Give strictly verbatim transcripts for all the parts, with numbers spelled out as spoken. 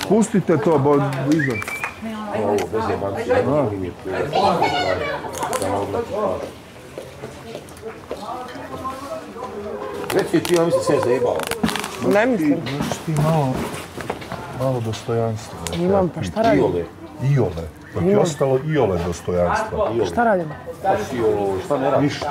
Spustite to, bo izgled. Ovo, bez jebanci. Reci ti, ja mislim se je zajebao. Ne mislim. Znaš ti malo, malo dostojanstva. Imam, pa šta radim? Iole. Iole. Dok je ostalo iole dostojanstva. Šta radim? Šta ne radi? Ništa.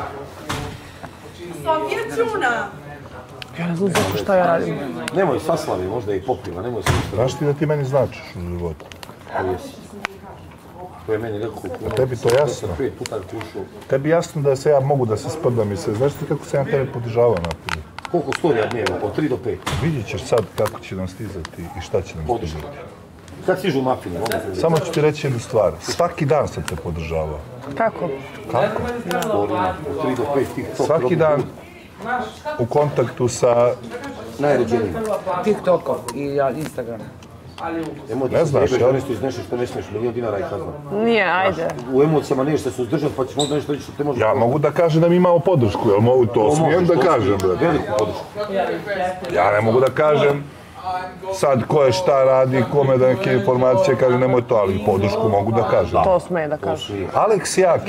Ja ne znam zato šta ja radim. Nemoj saslavi, možda je i popila, nemoj se ništa. Znaš ti da ti meni značiš u životu? To jesi. To je meni rekao kuno. Tebi to jasno? Pet puta kušao. Tebi jasno da se ja mogu da se sprdam i sve. Znaš ti kako sam ja tebe podržavao naprijed? Koliko storija dnevno? Od tri do pet. Vidjet ćeš sad kako će nam stizati i šta će nam stizati. Kad stižu mafine? Samo ću ti reći jednu stvar. Svaki dan sam te podržavao. Kako? Kako? Storija, od tri do pet tih top. Svaki dan u kontaktu sa... Najrođenijim. TikTokom i Instagram. Ne znaš, jel? jel? Nešto izneseš što ne smiješ, milijon dinara i kazna. Nije, ajde. U emocijama nešto se uzdržati, pa ćeš možda nešto reći što te može... Ja mogu da kažem da mi imamo podršku, jel mogu to smijem da kažem, brate? Veliku podršku. Ja ne mogu da kažem sad ko je šta radi, kome da neke informacije, kaže nemoj to, ali podršku mogu da kažem. To sme da kažem. Aleks Jaki.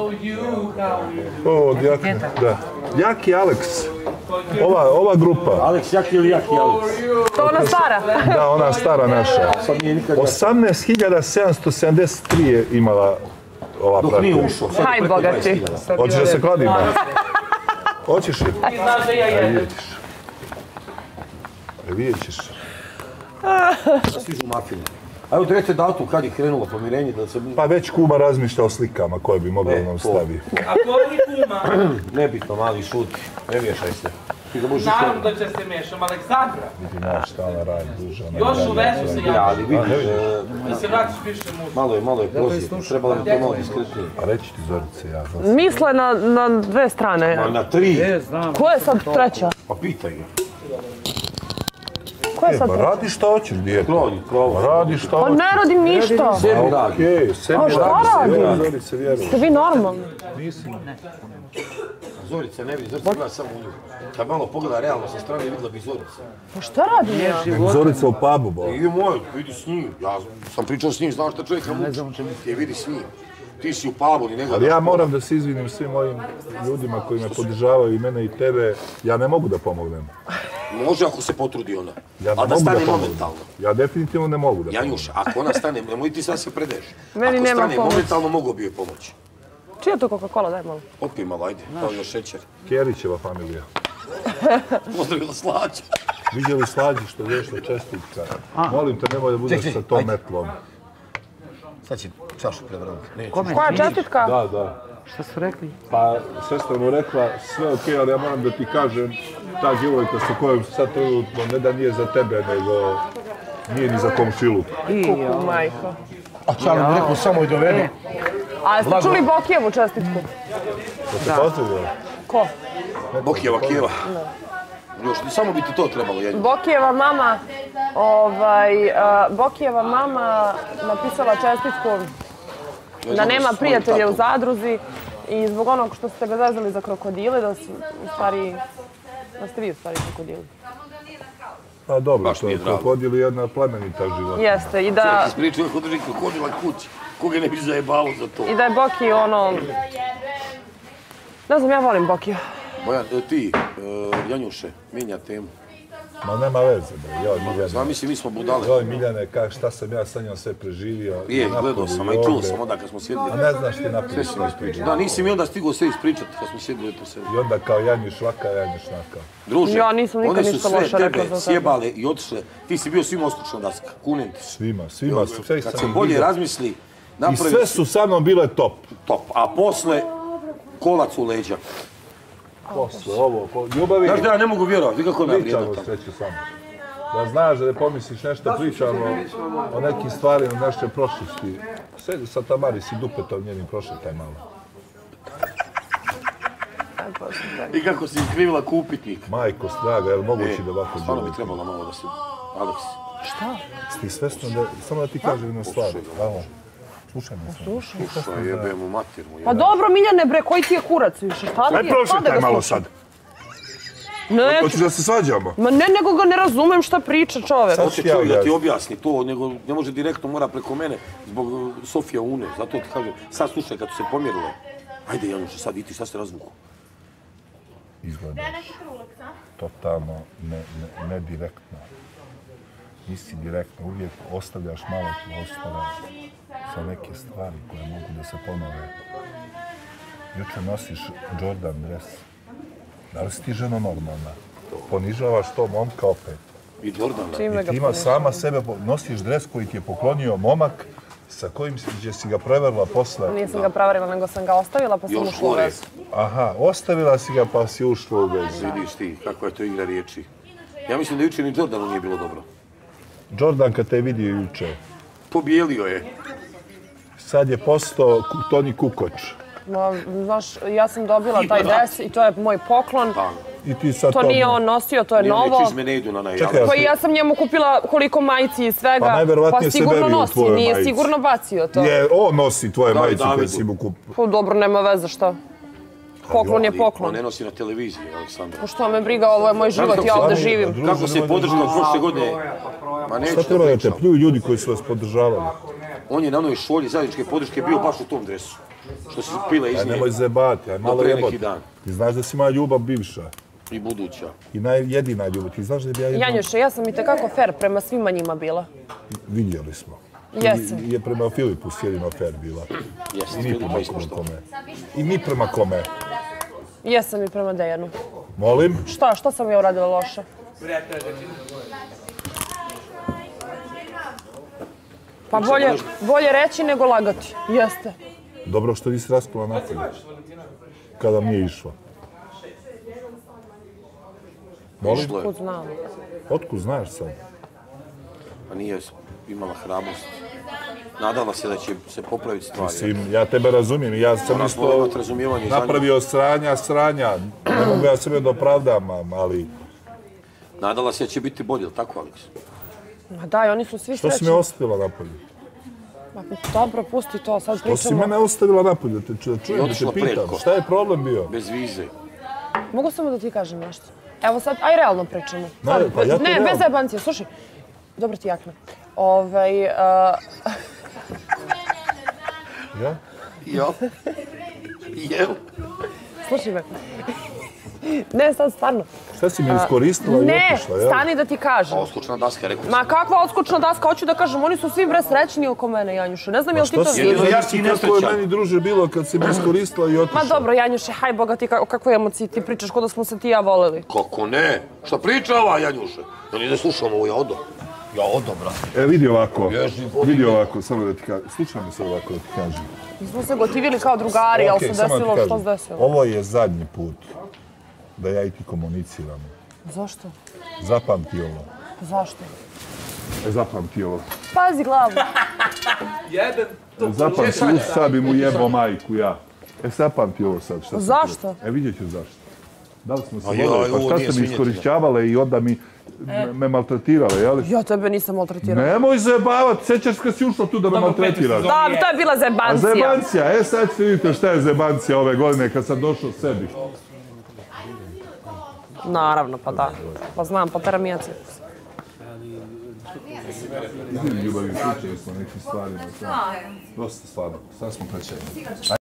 O, Jaki, da. Jaki Aleks. Ova, ova grupa. Aleks Jaki ili Jaki Aleks? To ona stara. Da, ona stara naša. Sad nije nikad... osamnaest hiljada sedamsto sedamdeset tri je imala ova Dok nije ušao, sad Haj, je preko bogati. dvadeset hiljada. Hoćeš da se kladimo? Hoćeš li? Znaš da ja E, jedem. vidjet ćeš. E, vidjet ćeš. Da stižu mafine. Ajde, odredite datum kad je krenulo pomirenje, da se... Pa već kuma razmišlja o slikama koje bi mogao E, nam to. stavi. A ko je kuma? Nebitno, mali, šuti. Ne miješaj se. Ti ga možeš Naravno da će se mešam, Aleksandra. Vidi naš šta ona radi, duža. ona Još radi. u vezu se Ja, ja. ali vidiš, e, Da se vratiš više muziku. malo je, malo je prozir. Trebalo bi to malo diskretnije. A reći ti, Zorice, ja znam. Misle na, na dve strane. Ma na tri. E, znam. Ko je sad treća? Pa pitaj ga. Ko je E, sad pa treća? radi šta hoćeš, dijete. Krovi, krovi. Pa radi šta Pa hoćeš. ne radim ništa. Sebi radi. Okej, sebi A šta radi, sebi radim? Zorice, vjeruj. Ste vi normalni? Nisam. Zorica ne vidi, Zorica gleda samo u nju. Kad malo pogleda realno sa strane, vidjela bi Zorica. Pa šta radim ja? Zorica u pubu, bo. I moj, vidi s njim. Ja sam pričao s njim, znaš šta čovjeka muči. Ti je vidi s njim. Ti si u pubu, ni ne Ali ja moram da se izvinim svim mojim ljudima koji me podržavaju i mene i tebe. Ja ne mogu da pomognem. Može ako se potrudi ona. Ja ne Ali da mogu da stane pomognem. momentalno. Ja definitivno ne mogu da pomognem. Janjuš, ako ona stane, nemoj ti sad se predeš. Meni Ako nema stane pomoći. momentalno, mogu bi joj pomoći. Čija to Coca-Cola, daj malo. Opij malo, ajde, kao još šećer. Kjerićeva familija. Pozdravila slađa. Vidjeli slađi što vješla čestitka. Molim te, nemoj da budeš Ček, sa ček, tom ajde. metlom. Sad će čašu prevrnuti. Neće. Koja čestitka? Da, da. Šta su rekli? Pa, sestra mu rekla, sve okej, ali ja moram da ti kažem, ta djevojka sa kojom sad trenutno ne da nije za tebe, nego nije ni za komšilu. Kuku, majko. A Čalo mi rekao, samo je dovedu. A jeste čuli Bokijevu čestitku? Da se pozdravila? Ko? Bokijeva Kijeva. Još, samo bi ti to trebalo, Janju. Bokijeva mama, ovaj, a, Bokijeva mama napisala čestitku da nema prijatelja u zadruzi i zbog onog što ste ga vezali za krokodile, da su u stvari, da ste vi u stvari krokodili. Pa dobro, Baš to mi je je drago. krokodil je jedna plemenita životinja. Jeste, i da, Ispričao kako drži krokodila kući. Koga ne bi zajebalo za to? i da je Boki ono... Ne znam, ja volim Bokija. Bojan, e, ti, e, Janjuše, mijenja temu. Ma nema veze, bre, joj Miljane. Zamisli, mi smo budale. Joj Miljane, kak, šta sam ja sa njom sve preživio. Je, napolju gledao sam, a i i čuo ovdje. sam onda kad smo sjedili. A ne znaš ti napolju Sve si mi ispričao. Da, nisi mi onda stigao sve ispričati kad smo sjedili to sve. I onda kao Janjuš vaka, Janjuš naka. Druže, Ja nisam nikad one su ništa sve loše rekla za tebe tebe. sjebale i otišle. Ti si bio svima ostručna daska, kunem ti. Svima, svima, sve Kad sam se ih bolje vidio. razmisli, I napravi sve su sa mnom bile top. top. A posle, kolac u leđa. Posle ovo, po ljubavi, Znaš da ja ne mogu vjerovati, vi kako ona vrijedna pričamo tamo. sreću samo. Da znaš da ne pomisliš nešto, pričamo o nekim stvarima naše prošlosti. Sedi sa Tamaris i dupetom njenim prošetaj malo. I kako si iskrivila kupitnik. Majko, straga, je li E, moguće da ovako stvarno bi djeluje? trebalo malo da se... Aleks, Ti svesno da, samo da ti kažem jednu stvar. Alo, slušaj me samo. slušaj, jebe mu mater mu. Pa dobro, Miljane, bre, koji ti je kurac više? Šta ti Aj je? prošetaj Šta da ga malo slušam? sad. Neću. Hoćeš da se svađamo? Ma ne, nego ga ne razumem šta priča čovek. Sad Hoće ću ja čovjek da ti objasniti. objasni to, nego ne može direktno, mora preko mene zbog uh, Sofija Une. Zato ti kažem, sad slušaj kad su se pomjerile. Ajde Januše, sad vidi šta se razvuku. Izgleda totalno ne, ne, ne direktno. Nisi direktno, uvijek ostavljaš malo prostora za neke stvari koje mogu da se ponove. Juče nosiš Jordan dres. Da li si ti ženo normalna? Ponižavaš to momka opet. I Jordana. Čime I ga ti ima sama sebe, po- nosiš dres koji ti je poklonio momak sa kojim si, gdje si ga preverila posle. Nisam ga pravarila, nego sam ga ostavila pa sam Još ušla u gore. vezu. Aha, ostavila si ga pa si ušla u vezu. Vidiš ti kako je to igra riječi. Ja mislim da jučer ni Jordanu nije bilo dobro. Jordan kad te je vidio juče, Pobijelio je. sad je postao Ku- Toni Kukoč. Ma, znaš, ja sam dobila taj dres i to je moj poklon. Pa, I ti sad To nije on nosio, to je nije novo. čizme ne idu na najave. Čekaj, Pa i ja sam njemu kupila koliko majici i svega, Pa najverovatnije pa se sigurno verio u nosi, tvojoj nije majici. sigurno bacio to. Je, on nosi tvoje Kao i majice kad Davidu. si mu kupio. Pa dobro, nema veze šta. Poklon je On poklon. ne nosi na televiziji, Aleksandra. Pa što me briga, ovo je moj život, ja ovdje živim. Kako se podržao prošle godine? Ma neću Šta da treba da te pričam. pljuju ljudi koji su vas podržavali? On je na onoj šolji zajedničke podrške bio baš u tom dresu. Što si pile iz Aj, nje nemoj zebati, aj malo pre neki jebote. dan. Ti znaš da si moja ljubav bivša I buduća. i najjedina ljubav. Ti znaš da bi ja jednom... Janjuše, ja sam i tekako fair prema svima njima bila. Vidjeli smo. Jesam. I je prema Filipu s jedino fair bila. Jeste, I mi Filipa prema ispoštovao. kome. I mi prema kome. Jesam i prema Dejanu. Molim? Šta, šta sam ja uradila loše? Pa bolje, bolje reći nego lagati. Jeste. Dobro što nisi raspala napolje. Kada mi je išlo. Molim? Išlo je. Kud znam. Otkud znaš sad? Pa nije imala hrabrost. Nadala se da će se popraviti stvari. Mislim, ja tebe razumijem. Ja sam Moram isto imati razumijevanje za nju. napravio sranja, sranja. Ne mogu ja sebe da opravdam, ali... Nadala se da će biti bolje, jel tako, Aleks? Ma daj, oni su svi Što si srećni. me ostavila napolje? Ma, dobro, pusti to, sad Što si pričamo. mene ostavila napolje? Da te ču- da čujem, da te otišla pitam. preko. Šta je problem bio? Bez vize. Mogu samo da ti kažem nešto? Evo sad, aj realno pričamo. Ne, Sad, pa ja to ne, realno. bez zajebancije, slušaj. Dobro ti jakna. Ovaj, a, Ja? Jel? Jel? slušaj me. Ne, sad stvarno. Šta si me iskoristila i Ne, otišla, jel? stani da ti kažem. Oskočna daska, rekao sam. Ma kakva odskočna daska, hoću da kažem, oni su svi bre srećni oko mene, Janjuše. Ne znam jel ti Što to si Jedino vidiš. ja si kako je nesrećan. meni druže bilo kad si me iskoristila i otišla? Ma dobro, Janjuše, haj boga ti, ka- o kakvoj emociji ti pričaš, kod da smo se ti i ja voleli. Kako ne? Šta priča ova Janjuše? Ja ni ne slušam ovo, ja odo. Ja odo, brate. E, vidi ovako, Ježi, vodi vidi me. ovako, samo da ti kažem, slušaj me sad ovako da ti kažem. Mi smo se gotivili kao drugari, ali Okej, se samo da ti desilo što kažem, se desilo. ovo je zadnji put da ja i ti komuniciramo. Zašto? Zapamti ovo. Zašto? E, zapamti ovo. Pazi glavu. Jedan, to Zapamti, u sad bi mu jebao majku, ja. E, zapamti ovo sad. Šta sam Zašto? ti- E, vidjet ću zašto. Da li smo se A joj, voleli, pa ovo šta nije ste mi svinjetina. iskorišćavale i onda mi me- me maltretirale, jel? Ja tebe nisam maltretirala. Nemoj zajebavat, sjećaš kad si ušla tu da me Dobro, maltretiraš. Petar, Da, to je bila A zebancija. zebancija, e sad ćete vidite šta je zebancija ove godine kad sam došao sebi. Naravno, pa da. Pa znam, pa teramija cirkus. Izvim ljubavi, pričali smo o nekim stvarima. Dosta stvarno, sad smo krećeni.